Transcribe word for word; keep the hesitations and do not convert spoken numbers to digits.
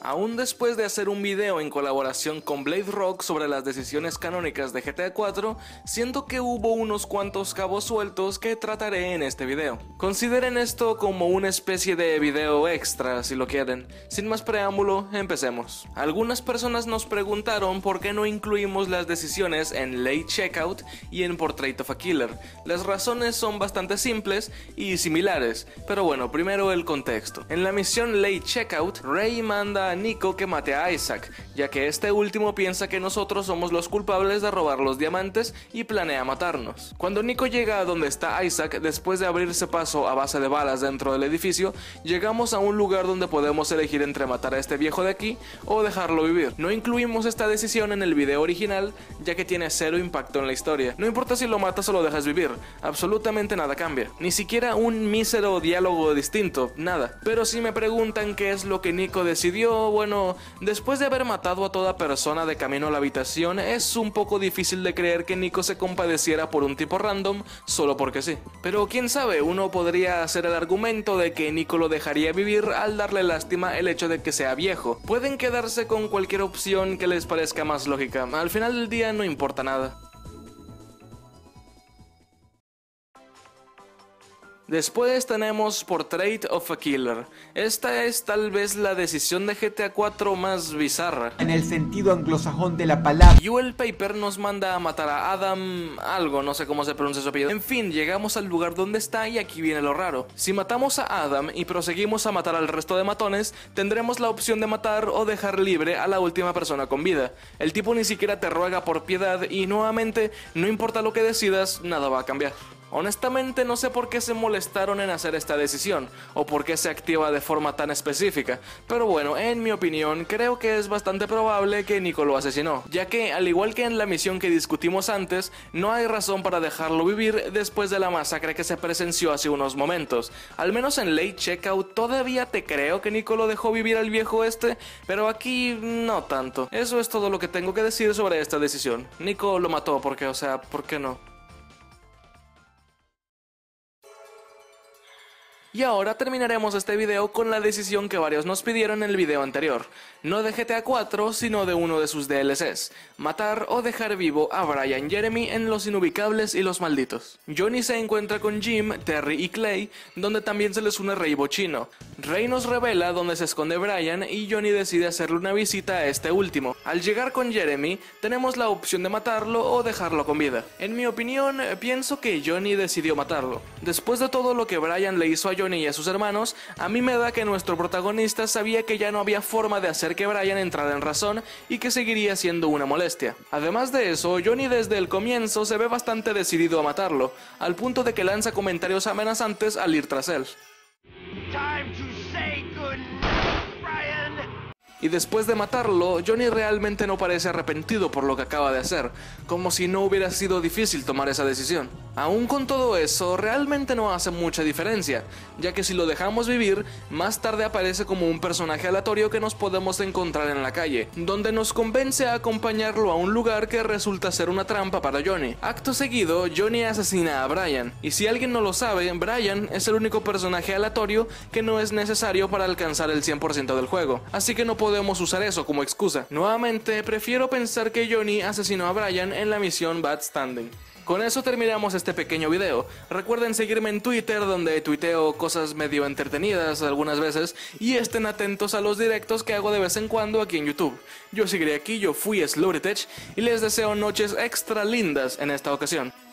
Aún después de hacer un video en colaboración con Blade Rock sobre las decisiones canónicas de G T A cuatro, siento que hubo unos cuantos cabos sueltos que trataré en este video. Consideren esto como una especie de video extra si lo quieren. Sin más preámbulo, empecemos. Algunas personas nos preguntaron por qué no incluimos las decisiones en Late Checkout y en Portrait of a Killer. Las razones son bastante simples y similares, pero bueno, primero el contexto. En la misión Late Checkout, Ray manda a Nico que mate a Isaac, ya que este último piensa que nosotros somos los culpables de robar los diamantes y planea matarnos. Cuando Nico llega a donde está Isaac, después de abrirse paso a base de balas dentro del edificio, llegamos a un lugar donde podemos elegir entre matar a este viejo de aquí o dejarlo vivir. No incluimos esta decisión en el video original, ya que tiene cero impacto en la historia. No importa si lo matas o lo dejas vivir, absolutamente nada cambia. Ni siquiera un mísero diálogo distinto, nada. Pero si me preguntan qué es lo que Nico decidió, bueno, después de haber matado a toda persona de camino a la habitación, es un poco difícil de creer que Nico se compadeciera por un tipo random solo porque sí. Pero quién sabe, uno podría hacer el argumento de que Nico lo dejaría vivir al darle lástima el hecho de que sea viejo. Pueden quedarse con cualquier opción que les parezca más lógica, al final del día no importa nada. Después tenemos Portrait of a Killer. Esta es tal vez la decisión de G T A cuatro más bizarra. En el sentido anglosajón de la palabra. Joel Paper nos manda a matar a Adam... algo, no sé cómo se pronuncia su apellido. En fin, llegamos al lugar donde está y aquí viene lo raro. Si matamos a Adam y proseguimos a matar al resto de matones, tendremos la opción de matar o dejar libre a la última persona con vida. El tipo ni siquiera te ruega por piedad y nuevamente, no importa lo que decidas, nada va a cambiar. Honestamente no sé por qué se molestaron en hacer esta decisión, o por qué se activa de forma tan específica, pero bueno, en mi opinión, creo que es bastante probable que Nico lo asesinó, ya que, al igual que en la misión que discutimos antes, no hay razón para dejarlo vivir después de la masacre que se presenció hace unos momentos. Al menos en Late Checkout todavía te creo que Nico lo dejó vivir al viejo este, pero aquí no tanto. Eso es todo lo que tengo que decir sobre esta decisión. Nico lo mató porque, o sea, ¿por qué no? Y ahora terminaremos este video con la decisión que varios nos pidieron en el video anterior, no de G T A cuatro, sino de uno de sus D L Cs, matar o dejar vivo a Brian Jeremy en Los Inubicables y Los Malditos. Johnny se encuentra con Jim, Terry y Clay, donde también se les une Ray Bochino. Ray nos revela dónde se esconde Brian y Johnny decide hacerle una visita a este último. Al llegar con Jeremy, tenemos la opción de matarlo o dejarlo con vida. En mi opinión, pienso que Johnny decidió matarlo. Después de todo lo que Brian le hizo a Johnny y a sus hermanos, a mí me da que nuestro protagonista sabía que ya no había forma de hacer que Brian entrara en razón y que seguiría siendo una molestia. Además de eso, Johnny desde el comienzo se ve bastante decidido a matarlo, al punto de que lanza comentarios amenazantes al ir tras él. Y después de matarlo, Johnny realmente no parece arrepentido por lo que acaba de hacer, como si no hubiera sido difícil tomar esa decisión. Aún con todo eso, realmente no hace mucha diferencia, ya que si lo dejamos vivir, más tarde aparece como un personaje aleatorio que nos podemos encontrar en la calle, donde nos convence a acompañarlo a un lugar que resulta ser una trampa para Johnny. Acto seguido, Johnny asesina a Brian, y si alguien no lo sabe, Brian es el único personaje aleatorio que no es necesario para alcanzar el cien por ciento del juego, así que no podemos usar eso como excusa. Nuevamente, prefiero pensar que Johnny asesinó a Brian en la misión Bad Standing. Con eso terminamos este pequeño video. Recuerden seguirme en Twitter, donde tuiteo cosas medio entretenidas algunas veces, y estén atentos a los directos que hago de vez en cuando aquí en YouTube. Yo seguiré aquí, yo fui Slowrytech, y les deseo noches extra lindas en esta ocasión.